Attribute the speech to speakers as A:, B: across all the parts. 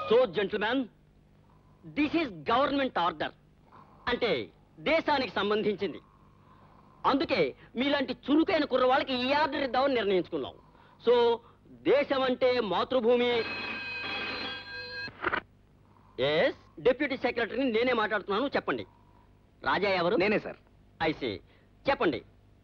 A: So gentlemen, this is government order, అంటే దేశానికి సంబంధించింది. అందుకే మీలాంటి చురుకైన కుర్రవాళ్ళకి ఈ ఆర్డర్ ఇద్దామని నిర్ణయించుకున్నాం. సో దేశం అంటే మాతృభూమి. ఎస్, డిప్యూటీ సెక్రటరీని నేనే మాట్లాడుతున్నాను. చెప్పండి. రాజా ఎవరు?
B: నేనే సార్.
A: ఐసీ, చెప్పండి.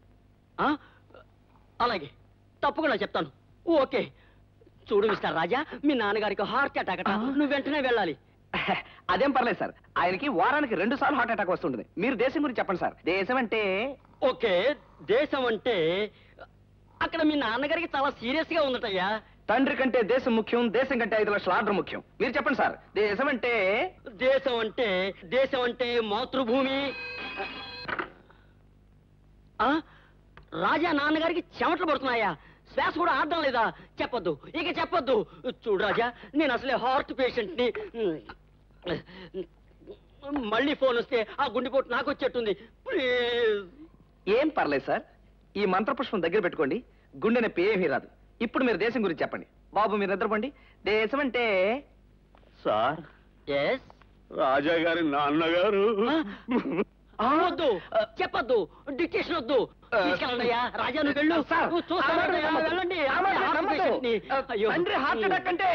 A: అలాగే, తప్పకుండా చెప్తాను. ఓకే. చూడు మిస్టర్ రాజా, మీ నాన్నగారికి హార్ట్ అటాక్ అట. నువ్వు వెంటనే వెళ్ళాలి.
B: అదేం పర్లేదు సార్, ఆయనకి వారానికి 2 సార్లు హార్ట్ అటాక్ వస్తుంటుంది. మీరు దేశం గురించి చెప్పండి సార్. దేశం అంటే
A: ఓకే, దేశం అంటే అక్కడ మీ నాన్నగారికి చాలా సీరియస్ గా ఉందటయ్యా.
B: తండ్రి కంటే దేశం ముఖ్యం, దేశం కంటే 5 లక్షల ఆర్డర్ ముఖ్యం. మీరు చెప్పండి సార్. దేశం అంటే
A: దేశం అంటే మాతృభూమి. రాజా నాన్నగారికి చెమటలు పడుతున్నాయా? శ్వాస కూడా ఆడడం లేదా? చెప్పొద్దు, ఇక చెప్పొద్దు. చూడు రాజా, నేను అసలే హార్ట్ పేషెంట్ని. మళ్ళీ ఫోన్ వస్తే ఆ గుండెపోటు నాకు వచ్చేట్టుంది. ప్లీజ్.
B: ఏం పర్లేదు సార్, ఈ మంత్రపుష్పం దగ్గర పెట్టుకోండి, గుండె నొప్పి ఏమీ రాదు. ఇప్పుడు మీరు దేశం గురించి చెప్పండి. బాబు మీరు నిద్రపోండి. దేశం అంటే
C: సార్,
A: ఎస్,
C: రాజా గారి నాన్నగారు.
A: వద్దు, చెప్పొద్దు, డిక్టేషన్ వద్దు. తీసుకెళ్ళండియా. రాజా నువ్వు వెళ్ళు. వెళ్ళండి.
B: తండ్రి హార్ట్ అటాక్ అంటే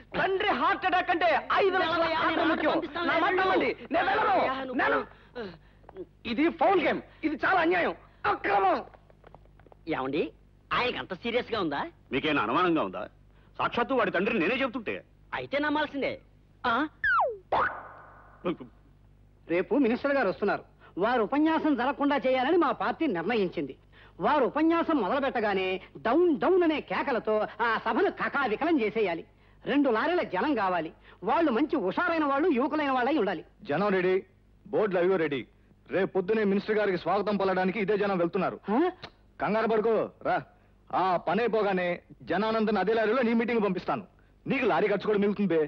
B: 5 లక్షల ఆర్డర్ ముఖ్యం. నా మాట నమ్మండి. నేను వెళ్ళను. ఇది ఫౌల్ గేమ్. ఇది చాలా అన్యాయం, అక్రమం.
A: ఏమండి, ఆయనకి అంత సీరియస్ గా ఉందా?
C: మీకేనా అనుమానంగా ఉందా? సాక్షాత్తు వాడి తండ్రి నేనే చెబుతుంటే.
A: అయితే నమ్మాల్సిందే.
D: రేపు మినిస్టర్ గారు వస్తున్నారు. వారు ఉపన్యాసం జరగకుండా చేయాలని మా పార్టీ నిర్ణయించింది. వారు ఉపన్యాసం మొదలు పెట్టగానే డౌన్ డౌన్ అనే కేకలతో ఆ సభను కకావికలం చేసేయాలి. 2 లారీల జనం కావాలి. వాళ్ళు మంచి హుషారైన వాళ్ళు, యువకులైన వాళ్ళై ఉండాలి.
E: జనం రెడీ, బోర్డులు అవి రెడీ. రేపు పొద్దునే మినిస్టర్ గారికి స్వాగతం పలడానికి ఇదే జనం వెళ్తున్నారు. కంగారు పడుకో రా. ఆ పని అయిపోగానే జనానందన్ అదే లారీలో నీ మీటింగ్ పంపిస్తాను. నీకు లారీ ఖర్చు కూడా మిగులుతుంది.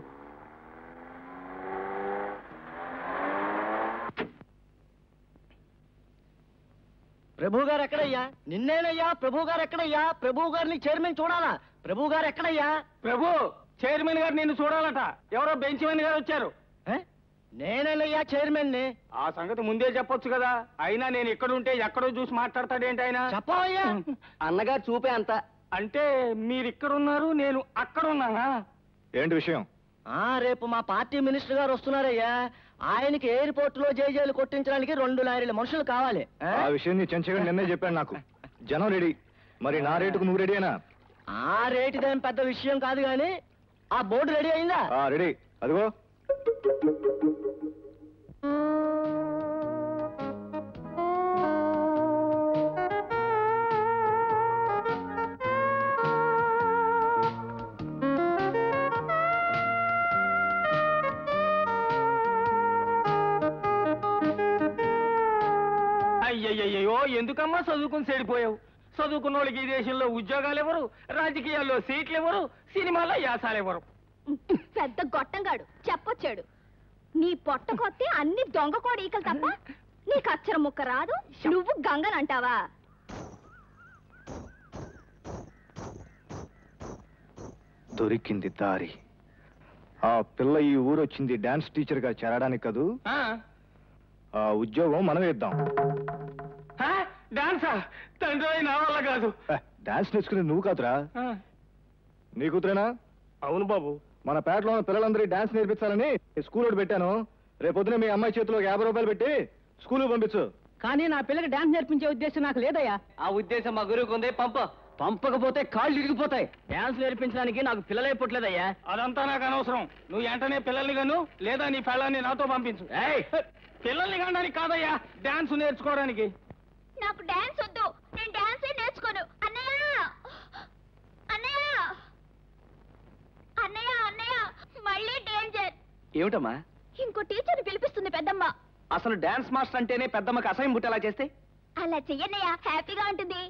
A: ప్రభు గారు ఎక్కడయ్యా? నిన్నేనయ్యా. ప్రభు గారు ఎక్కడయ్యా? ప్రభు గారిని చైర్మన్ చూడాలా? ప్రభు గారు ఎక్కడయ్యా?
B: ప్రభు, చైర్మన్ గారు నిన్ను చూడాలట. ఎవరో బెంచ్మన్ గారు వచ్చారు.
A: నేనేనయ్యా చైర్మన్ ని.
B: ఆ సంగతి ముందే చెప్పొచ్చు కదా. అయినా నేను ఇక్కడుంటే ఎక్కడో చూసి మాట్లాడతాడేంటి ఆయన?
A: చెప్పవయ్యా.
B: అన్నగారు చూపే అంత. అంటే మీరు ఇక్కడున్నారు, నేను అక్కడ ఉన్నానా?
E: ఏంటి విషయం?
A: రేపు మా పార్టీ మినిస్టర్ గారు వస్తున్నారయ్యా. ఆయనకి ఎయిర్పోర్ట్ లో జైజేలు కొట్టించడానికి 2 లారీల మనుషులు కావాలి.
E: ఆ విషయం నీ చెంచగా నిన్నే చెప్పాను నాకు. జనం రెడీ. మరి నా రేటుకు నువ్వు రెడీనా?
A: ఆ రేటుదేం పెద్ద విషయం కాదు గాని ఆ బోర్డు రెడీ అయిందా?
E: రెడీ. అదిగో.
B: అయ్యయ్యో, ఎందుకమ్మా చదువుకుని చెడిపోయావు? చదువుకున్న వాళ్ళకి ఈ దేశంలో ఉద్యోగాలు ఎవరు, రాజకీయాల్లో సీట్లు ఎవరు, సినిమాల్లో యాసాలు ఎవరు?
F: పెద్ద గొట్టంగాడు చెప్పొచ్చాడు. నీ పొట్ట కొత్తే అన్ని దొంగ కోడీకలు తప్ప నీకు అక్షరం ముక్క రాదు. నువ్వు గంగనంటావా?
E: దొరికింది దారి. ఆ పిల్ల ఈ ఊరొచ్చింది డాన్స్ టీచర్ గా చేరడానికి కదూ. ఆ ఉద్యోగం మనమే ఇద్దాం.
B: డాన్సా? తండ్రి నా వల్ల కాదు.
E: డాన్స్ నేర్చుకునేది నువ్వు కాదురా, నీ కూతురేనా?
B: అవును బాబు.
E: మన పేటలో ఉన్న పిల్లలందరికీ డాన్స్ నేర్పించాలని స్కూల్ ఒకటి పెట్టాను. రేపొద్దున మీ అమ్మాయి చేతిలో 50 రూపాయలు పెట్టి స్కూల్ పంపించు.
D: కానీ నా పిల్లకి డాన్స్ నేర్పించే ఉద్దేశం నాకు లేదయ్యా.
B: ఆ ఉద్దేశం మా గురువుకు ఉంది.
A: పంపకపోతే కాళ్ళు ఇరిగిపోతాయి. డాన్స్ నేర్పించడానికి నాకు పిల్లలే పుట్టలేదయ్యా.
B: అదంతా నాకు అనవసరం. నువ్వు వెంటనే పిల్లల్ని గాను లేదా నీ పిల్లల్ని నాతో పంపించు. పిల్లల్ని కానడానికి కాదయ్యా, డాన్స్ నేర్చుకోవడానికి.
F: నాకు డాన్స్ వద్దు. నేను డాన్సే నేర్చుకోను. అన్నయ్య, అన్నయ్య, అన్నయ్య, అన్నయ్య, మళ్ళీ డేంజర్.
B: ఏమిటమ్మా?
F: ఇంకో టీచర్ పిలిపిస్తుంది పెద్దమ్మ.
B: అసలు డాన్స్ మాస్టర్ అంటేనే పెద్దమ్మకి అసహ్యం పుట్టేలా చేస్తే?
F: అలా చెయ్యన్నయ్య, హ్యాపీగా ఉంటుంది.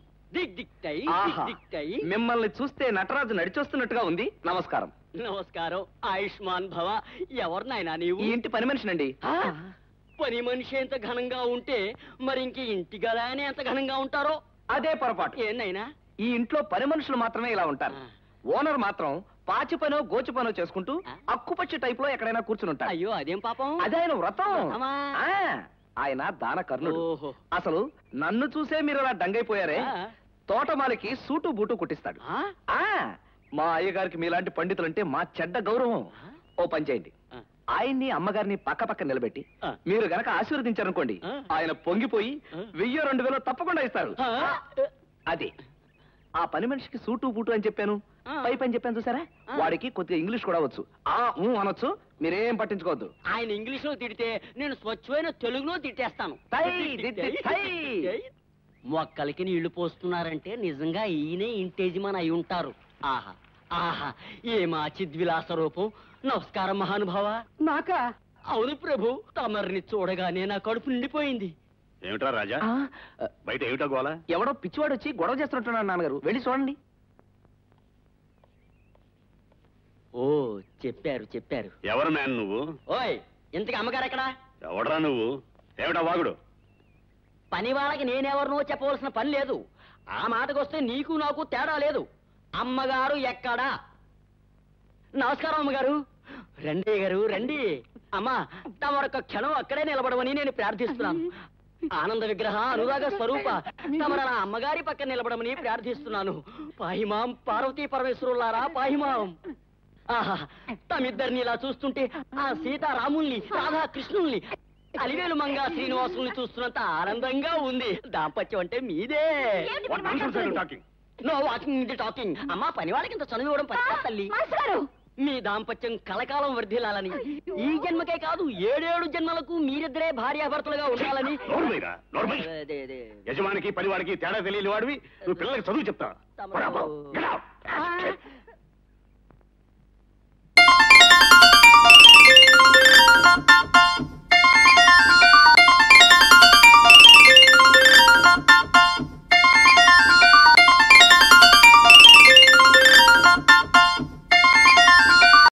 B: మిమ్మల్ని చూస్తే నటరాజు నడిచొస్తున్నట్టుగా ఉంది. నమస్కారం.
A: నమస్కారం. ఆయుష్మాన్ భవ. ఎవరినైనా నీవు?
B: ఈ ఇంటి పని మనిషినండి.
A: పని మనిషి ఎంత ఘనంగా ఉంటే మరి ఇంక ఇంటి గలానే ఎంత ఘనంగా ఉంటారో.
B: అదే పొరపాటు.
A: ఏందైనా
B: ఈ ఇంట్లో పని మనుషులు మాత్రమే ఇలా ఉంటారు. ఓనర్ మాత్రం పాచి పనో గోచి పనో చేసుకుంటూ
A: ఆ?
B: అక్కుపచ్చి టైప్ లో ఎక్కడైనా కూర్చుని ఉంటాడు.
A: అయ్యో అదేం పాపం.
B: అదే ఆయన వ్రతం.
A: వ్రతమా?
B: ఆ, ఆయన దాన కర్ణుడు.
A: ఓహో.
B: అసలు నన్ను చూసే మీరు అలా డంగైపోయారే.
A: ఆ.
B: తోటమాలికి సూటు బూటు కుట్టిస్తాడు.
A: ఆ?
B: ఆ, మా అయ్యగారికి మీలాంటి పండితులంటే మా చెడ్డ గౌరవం.
A: ఆ?
B: ఓ పని చేయండి,
A: ఆ.
B: ఆయన్ని అమ్మగారిని పక్క పక్క నిలబెట్టి
A: ఆ.
B: మీరు గనక ఆశీర్వదించారనుకోండి,
A: ఆ.
B: ఆయన పొంగిపోయి
A: ఆ.
B: 1000-2000 తప్పకుండా ఇస్తారు.
A: ఆ?
B: అది ఆ పని మనిషికి సూటు బూటు అని చెప్పాను,
A: ఆ.
B: పై పని చెప్పాను చూసారా,
A: ఆ.
B: వాడికి కొద్దిగా ఇంగ్లీష్ కూడా వచ్చు. ఆ ఊ అనొచ్చు, మీరేం పట్టించుకోవద్దు.
A: ఆయన ఇంగ్లీష్ లో తిడితే నేను స్వచ్ఛమైన తెలుగులో తిట్టేస్తాను.
B: తై, దిద్ది, తై.
A: మొక్కలకి నీళ్లు పోస్తున్నారంటే నిజంగా ఈయనే ఇంటేజిమన్ అయి ఉంటారు. ఆహా ఆహా, ఏమా చిద్విలాస రూపం. నమస్కారం మహానుభావ.
D: నాకా?
A: అవును ప్రభు, తమరిని చూడగానే నా కడుపు నిండిపోయింది.
C: ఏమిట్రా రాజా,
B: ఆ,
C: బయట ఏమిటా గోల?
B: ఎవడో పిచ్చివాడు వచ్చి గొడవ చేస్తున్నట్టున్నాడు నాన్నగారు, వెళ్ళి చూడండి.
A: ఓ చెప్పారు చెప్పారు.
C: ఎవరు మ్యాన్ నువ్వు?
A: ఓయ్, ఇంతకి అమ్మగారు ఎక్కడా?
C: ఎవడరా నువ్వు? ఏమిటా వాగుడు?
A: పని వాళ్ళకి నేనెవరినో చెప్పవలసిన పని లేదు. ఆ మాటకొస్తే నీకు నాకు తేడా లేదు. అమ్మగారు ఎక్కడా? నమస్కారం అమ్మగారు. రండి గారు రండి. అమ్మా, తమరొక్క క్షణం అక్కడే నిలబడమని నేను ప్రార్థిస్తున్నాను. ఆనంద విగ్రహ అనురాగ స్వరూప, తమర నా అమ్మగారి పక్కన నిలబడమని ప్రార్థిస్తున్నాను. పాహిమాం పార్వతీ పరమేశ్వరులారా పాహిమాం. ఆహా, తమిద్దరిని ఇలా చూస్తుంటే ఆ సీతారాముల్ని రాధా కృష్ణుల్ని అలివేలు మంగా శ్రీనివాసుల్ని చూస్తున్నంత ఆనందంగా ఉంది. దాంపత్యం అంటే మీదే.
C: What nonsense are you talking?
A: No walking ఇది టాకింగ్. అమ్మా, పని వాళ్ళకి ఇంత చనువు ఇవ్వడం పని కాదు తల్లి. మీ దాంపత్యం కలకాలం వర్ధిల్లాలని, ఈ జన్మకే కాదు 7 జన్మలకు మీరిద్దరే భార్యాభర్తలుగా ఉండాలని.
C: నోరు మీరా, నోరు మూయ్.
A: అదే, అదే.
C: యజమానికి పనివాడికి తేడా తెలియని వాడివి నువ్వు పిల్లలకి చదువు చెప్తా.
A: తమరు-
C: పోరా, పో. Get out.
A: ఆ,